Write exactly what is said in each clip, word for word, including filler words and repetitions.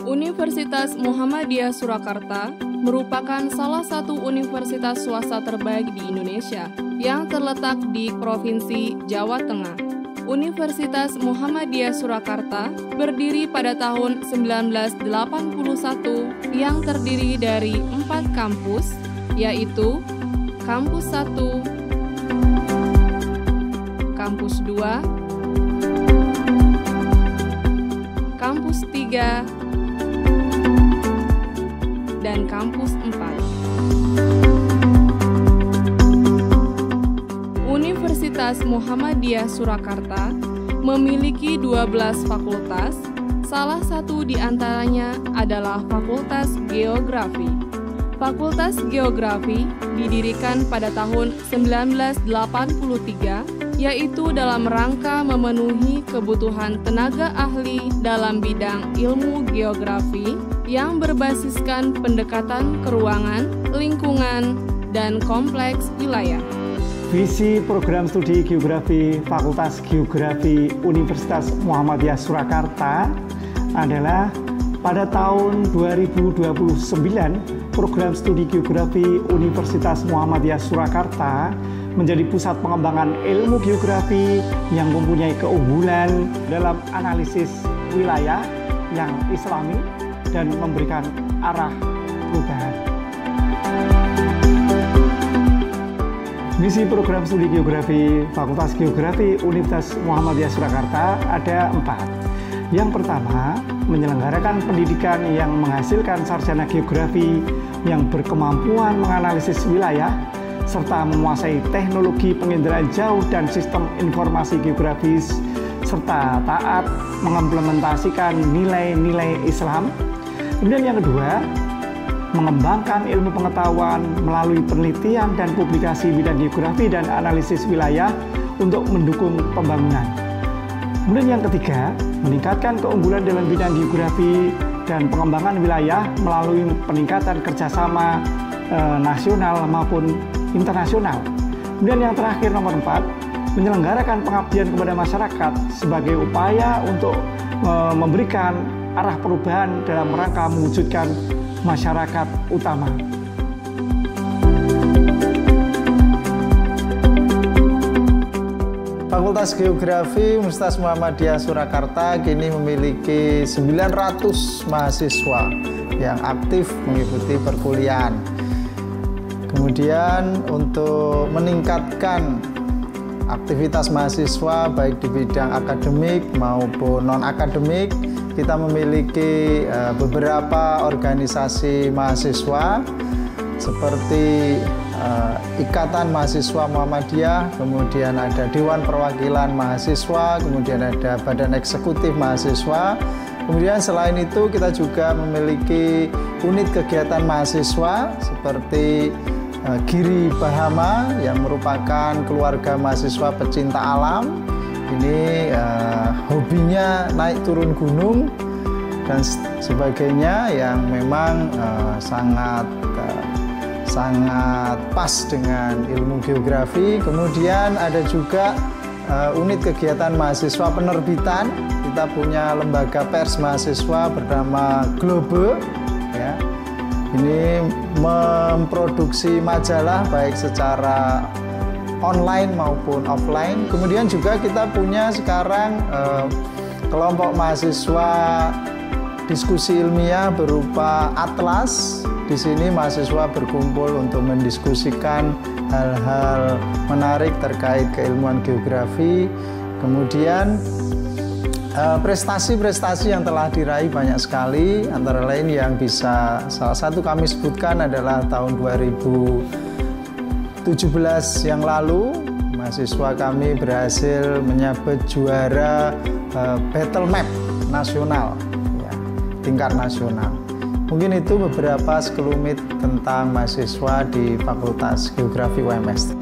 Universitas Muhammadiyah Surakarta merupakan salah satu universitas swasta terbaik di Indonesia yang terletak di Provinsi Jawa Tengah. Universitas Muhammadiyah Surakarta berdiri pada tahun seribu sembilan ratus delapan puluh satu yang terdiri dari empat kampus, yaitu Kampus satu, Kampus dua, Kampus tiga, dan Kampus empat. Universitas Muhammadiyah Surakarta memiliki dua belas fakultas, salah satu di antaranya adalah Fakultas Geografi. Fakultas Geografi didirikan pada tahun seribu sembilan ratus delapan puluh tiga, yaitu dalam rangka memenuhi kebutuhan tenaga ahli dalam bidang ilmu geografi yang berbasiskan pendekatan keruangan, lingkungan, dan kompleks wilayah. Visi program studi geografi Fakultas Geografi Universitas Muhammadiyah Surakarta adalah pada tahun dua ribu dua puluh sembilan, program studi geografi Universitas Muhammadiyah Surakarta menjadi pusat pengembangan ilmu geografi yang mempunyai keunggulan dalam analisis wilayah yang islami dan memberikan arah perubahan. Misi program studi geografi Fakultas Geografi Universitas Muhammadiyah Surakarta ada empat. Yang pertama, menyelenggarakan pendidikan yang menghasilkan sarjana geografi yang berkemampuan menganalisis wilayah serta menguasai teknologi penginderaan jauh dan sistem informasi geografis serta taat mengimplementasikan nilai-nilai Islam. Kemudian yang kedua, mengembangkan ilmu pengetahuan melalui penelitian dan publikasi bidang geografi dan analisis wilayah untuk mendukung pembangunan. Kemudian yang ketiga, meningkatkan keunggulan dalam bidang geografi dan pengembangan wilayah melalui peningkatan kerjasama eh, nasional maupun internasional. Kemudian yang terakhir nomor empat, menyelenggarakan pengabdian kepada masyarakat sebagai upaya untuk eh, memberikan arah perubahan dalam rangka mewujudkan masyarakat utama. Fakultas Geografi Universitas Muhammadiyah Surakarta kini memiliki sembilan ratus mahasiswa yang aktif mengikuti perkuliahan. Kemudian untuk meningkatkan aktivitas mahasiswa baik di bidang akademik maupun non-akademik, kita memiliki uh, beberapa organisasi mahasiswa seperti uh, Ikatan Mahasiswa Muhammadiyah, kemudian ada Dewan Perwakilan Mahasiswa, kemudian ada Badan Eksekutif Mahasiswa. Kemudian selain itu kita juga memiliki unit kegiatan mahasiswa seperti uh, Giri Bahama yang merupakan keluarga mahasiswa pecinta alam. Ini uh, hobinya naik turun gunung dan sebagainya yang memang uh, sangat uh, sangat pas dengan ilmu geografi. Kemudian ada juga uh, unit kegiatan mahasiswa penerbitan. Kita punya lembaga pers mahasiswa bernama Globe, ya. Ini memproduksi majalah baik secara online maupun offline. Kemudian juga kita punya sekarang eh, kelompok mahasiswa diskusi ilmiah berupa Atlas. Di sini mahasiswa berkumpul untuk mendiskusikan hal-hal menarik terkait keilmuan geografi. Kemudian prestasi-prestasi yang telah diraih banyak sekali, antara lain yang bisa salah satu kami sebutkan adalah tahun dua ribu tujuh belas yang lalu, mahasiswa kami berhasil menyabet juara uh, battle map nasional, ya, tingkat nasional. Mungkin itu beberapa sekelumit tentang mahasiswa di Fakultas Geografi U M S.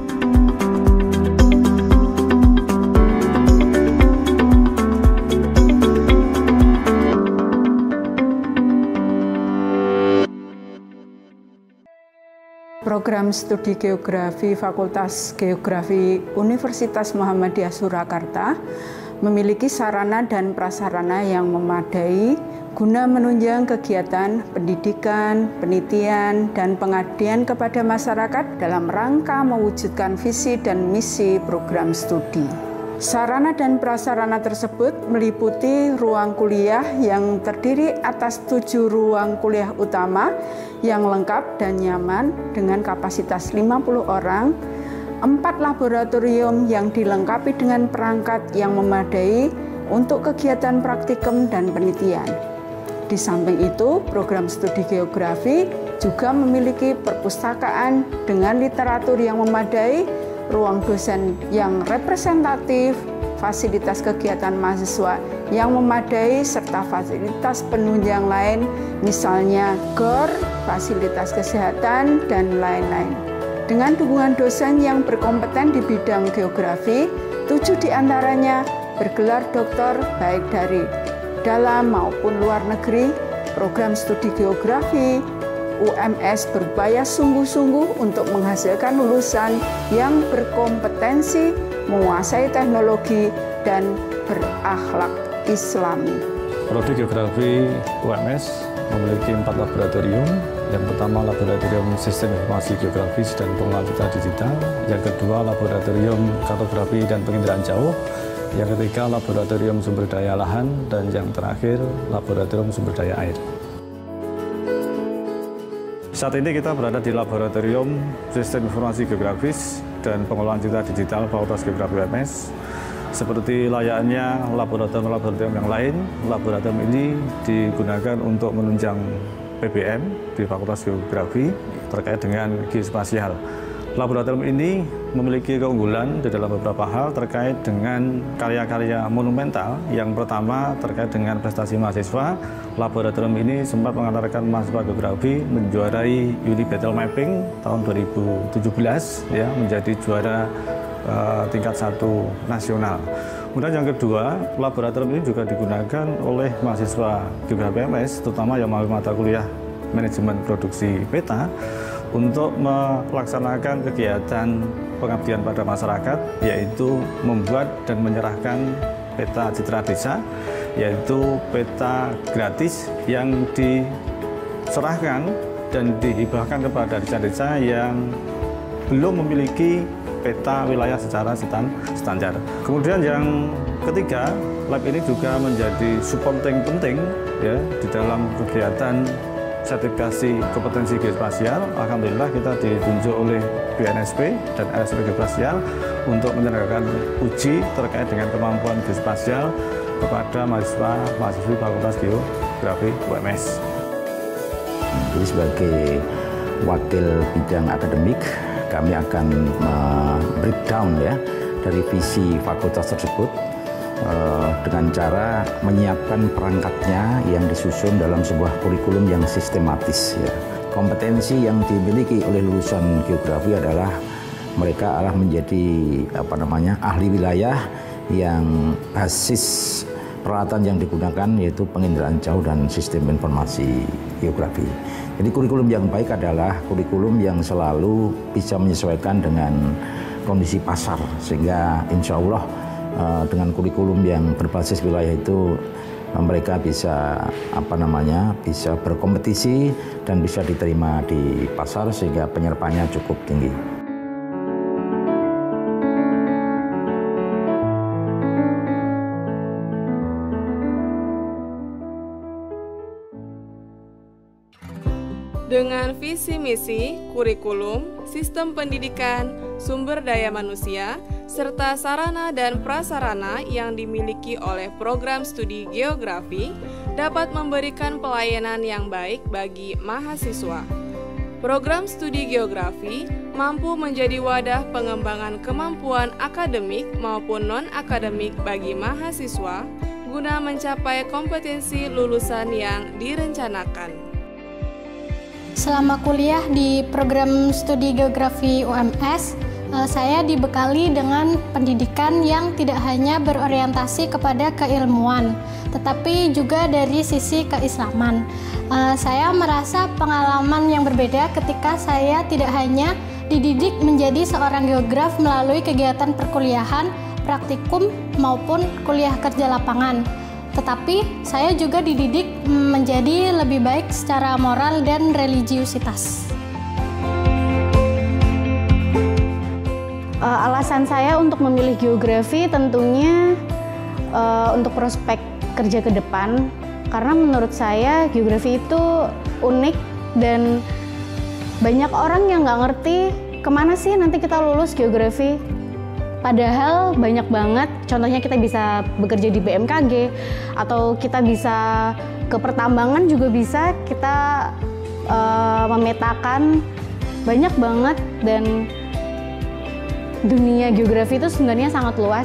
Program studi geografi Fakultas Geografi Universitas Muhammadiyah Surakarta memiliki sarana dan prasarana yang memadai guna menunjang kegiatan pendidikan, penelitian, dan pengabdian kepada masyarakat dalam rangka mewujudkan visi dan misi program studi. Sarana dan prasarana tersebut meliputi ruang kuliah yang terdiri atas tujuh ruang kuliah utama yang lengkap dan nyaman dengan kapasitas lima puluh orang, empat laboratorium yang dilengkapi dengan perangkat yang memadai untuk kegiatan praktikum dan penelitian. Di samping itu, program studi geografi juga memiliki perpustakaan dengan literatur yang memadai, ruang dosen yang representatif, fasilitas kegiatan mahasiswa yang memadai, serta fasilitas penunjang lain, misalnya G O R, fasilitas kesehatan, dan lain-lain. Dengan dukungan dosen yang berkompeten di bidang geografi, tujuh diantaranya bergelar doktor baik dari dalam maupun luar negeri. Program studi geografi U M S berupaya sungguh-sungguh untuk menghasilkan lulusan yang berkompetensi, menguasai teknologi, dan berakhlak Islami. Prodi Geografi U M S memiliki empat laboratorium. Yang pertama, Laboratorium Sistem Informasi Geografis dan Pengelolaan Data Digital. Yang kedua, Laboratorium Kartografi dan Penginderaan Jauh. Yang ketiga, Laboratorium Sumber Daya Lahan. Dan yang terakhir, Laboratorium Sumber Daya Air. Saat ini kita berada di Laboratorium Sistem Informasi Geografis dan Pengelolaan Data Digital Fakultas Geografi U M S. Seperti layaknya laboratorium-laboratorium yang lain, laboratorium ini digunakan untuk menunjang P B M di Fakultas Geografi terkait dengan geospasial. Laboratorium ini memiliki keunggulan di dalam beberapa hal terkait dengan karya-karya monumental. Yang pertama terkait dengan prestasi mahasiswa. Laboratorium ini sempat mengantarkan mahasiswa geografi menjuarai Uni Battle Mapping tahun dua ribu tujuh belas, ya, menjadi juara uh, tingkat satu nasional. Kemudian yang kedua, laboratorium ini juga digunakan oleh mahasiswa geografi U M S, terutama yang mengambil mata kuliah manajemen produksi peta, untuk melaksanakan kegiatan pengabdian pada masyarakat, yaitu membuat dan menyerahkan peta citra desa, yaitu peta gratis yang diserahkan dan dihibahkan kepada desa-desa yang belum memiliki peta wilayah secara standar. Kemudian yang ketiga, lab ini juga menjadi supporting penting, ya, di dalam kegiatan sertifikasi kompetensi geospasial. Alhamdulillah kita ditunjuk oleh B N S P dan L S P Geospasial untuk menyelenggarakan uji terkait dengan kemampuan geospasial kepada mahasiswa-mahasiswi Fakultas Geografi U M S. Jadi sebagai wakil bidang akademik, kami akan breakdown, ya, dari visi fakultas tersebut uh, dengan cara menyiapkan perangkatnya yang disusun dalam sebuah kurikulum yang sistematis, ya. Kompetensi yang dimiliki oleh lulusan geografi adalah mereka adalah menjadi apa namanya ahli wilayah yang basis peralatan yang digunakan yaitu penginderaan jauh dan sistem informasi geografi. Jadi kurikulum yang baik adalah kurikulum yang selalu bisa menyesuaikan dengan kondisi pasar, sehingga insya Allah dengan kurikulum yang berbasis wilayah itu mereka bisa apa namanya bisa berkompetisi dan bisa diterima di pasar sehingga penyerapannya cukup tinggi. Dengan visi misi, kurikulum, sistem pendidikan, sumber daya manusia, serta sarana dan prasarana yang dimiliki oleh program studi geografi dapat memberikan pelayanan yang baik bagi mahasiswa. Program studi geografi mampu menjadi wadah pengembangan kemampuan akademik maupun non-akademik bagi mahasiswa guna mencapai kompetensi lulusan yang direncanakan. Selama kuliah di program studi geografi U M S, saya dibekali dengan pendidikan yang tidak hanya berorientasi kepada keilmuan, tetapi juga dari sisi keislaman. Saya merasa pengalaman yang berbeda ketika saya tidak hanya dididik menjadi seorang geograf melalui kegiatan perkuliahan, praktikum, maupun kuliah kerja lapangan. tetapi saya juga dididik menjadi lebih baik secara moral dan religiusitas. Uh, alasan saya untuk memilih geografi tentunya uh, untuk prospek kerja ke depan, karena menurut saya geografi itu unik dan banyak orang yang nggak ngerti kemana sih nanti kita lulus geografi. Padahal banyak banget, contohnya kita bisa bekerja di B M K G atau kita bisa ke pertambangan juga bisa, kita uh, memetakan banyak banget, dan dunia geografi itu sebenarnya sangat luas.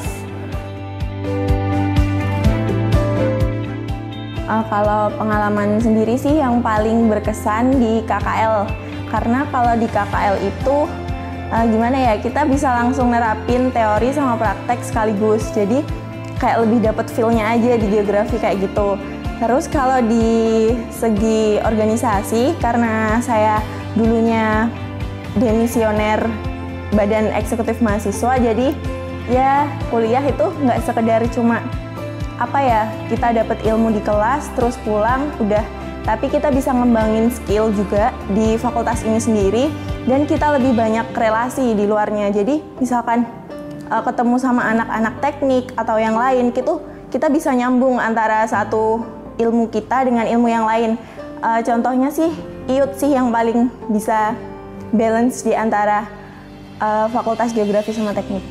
Uh, kalau pengalaman sendiri sih yang paling berkesan di K K L, karena kalau di K K L itu uh, gimana ya, kita bisa langsung nerapin teori sama praktek sekaligus, jadi kayak lebih dapet feel-nya aja di geografi kayak gitu. Terus kalau di segi organisasi, karena saya dulunya demisioner Badan Eksekutif Mahasiswa, jadi ya kuliah itu nggak sekedar cuma apa ya, kita dapat ilmu di kelas terus pulang udah, tapi kita bisa ngembangin skill juga di fakultas ini sendiri, dan kita lebih banyak relasi di luarnya. Jadi misalkan uh, ketemu sama anak-anak teknik atau yang lain gitu, kita bisa nyambung antara satu ilmu kita dengan ilmu yang lain. Uh, contohnya sih I U T sih yang paling bisa balance di antara Uh, Fakultas Geografi sama Teknik.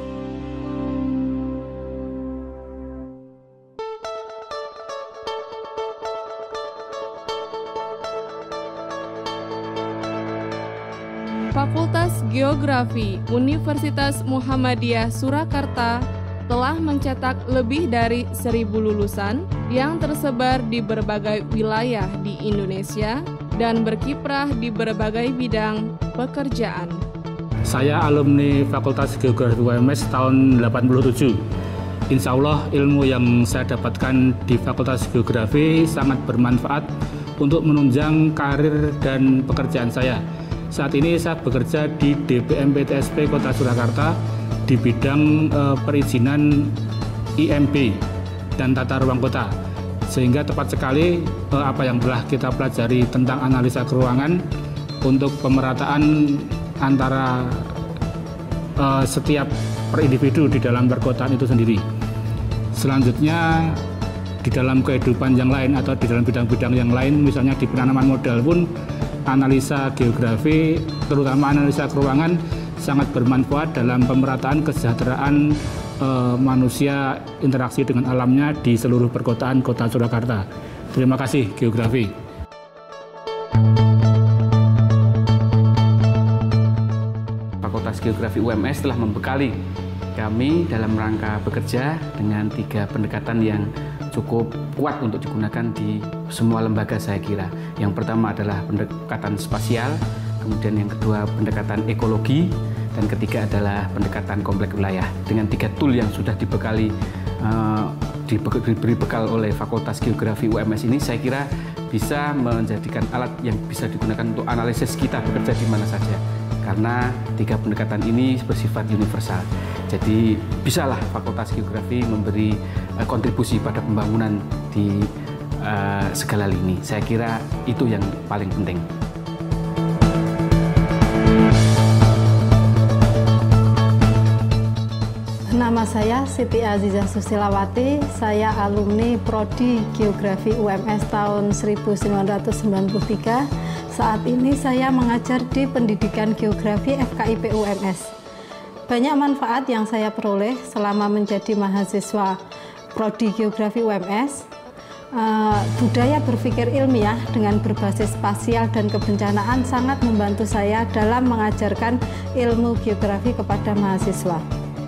Fakultas Geografi Universitas Muhammadiyah Surakarta telah mencetak lebih dari seribu lulusan yang tersebar di berbagai wilayah di Indonesia dan berkiprah di berbagai bidang pekerjaan. Saya alumni Fakultas Geografi U M S tahun delapan puluh tujuh. Insya Allah ilmu yang saya dapatkan di Fakultas Geografi sangat bermanfaat untuk menunjang karir dan pekerjaan saya. Saat ini saya bekerja di D P M P T S P Kota Surakarta di bidang uh, perizinan I M B dan tata ruang kota. Sehingga tepat sekali uh, apa yang telah kita pelajari tentang analisa keruangan untuk pemerataan antara uh, setiap per individu di dalam perkotaan itu sendiri. Selanjutnya di dalam kehidupan yang lain atau di dalam bidang-bidang yang lain, misalnya di penanaman modal pun analisa geografi, terutama analisa keuangan, sangat bermanfaat dalam pemerataan kesejahteraan uh, manusia, interaksi dengan alamnya di seluruh perkotaan Kota Surakarta. Terima kasih geografi. Fakultas Geografi U M S telah membekali kami dalam rangka bekerja dengan tiga pendekatan yang cukup kuat untuk digunakan di semua lembaga saya kira. Yang pertama adalah pendekatan spasial, kemudian yang kedua pendekatan ekologi, dan ketiga adalah pendekatan kompleks wilayah. Dengan tiga tool yang sudah dibekali, uh, diberi bekal oleh Fakultas Geografi U M S ini, saya kira bisa menjadikan alat yang bisa digunakan untuk analisis kita bekerja di mana saja. Karena tiga pendekatan ini bersifat universal. Jadi bisalah Fakultas Geografi memberi uh, kontribusi pada pembangunan di uh, segala lini. Saya kira itu yang paling penting. Nama saya Siti Azizah Susilawati, saya alumni Prodi Geografi U M S tahun seribu sembilan ratus sembilan puluh tiga. Saat ini saya mengajar di Pendidikan Geografi F K I P U M S. Banyak manfaat yang saya peroleh selama menjadi mahasiswa Prodi Geografi U M S. Uh, budaya berpikir ilmiah dengan berbasis spasial dan kebencanaan sangat membantu saya dalam mengajarkan ilmu geografi kepada mahasiswa.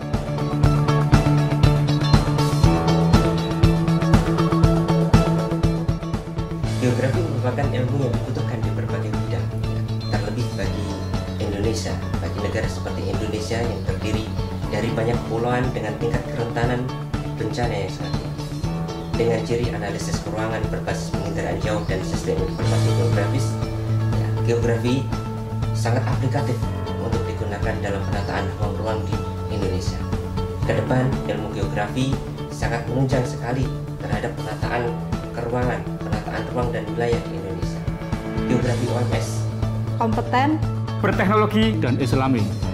Geografi merupakan ilmu yang dibutuhkan di berbagai bidang, terlebih bagi Indonesia, bagi negara seperti Indonesia yang terdiri dari banyak kepulauan dengan tingkat kerentanan bencana yang sangat tinggi. Dengan ciri analisis keruangan berbasis penginderaan jauh dan sistem informasi geografis, ya, geografi sangat aplikatif untuk digunakan dalam penataan ruang-ruang di Indonesia. Kedepan, ilmu geografi sangat menunjang sekali terhadap penataan keruangan, penataan ruang dan wilayah di Indonesia. Geografi U M S kompeten, berteknologi, dan islami.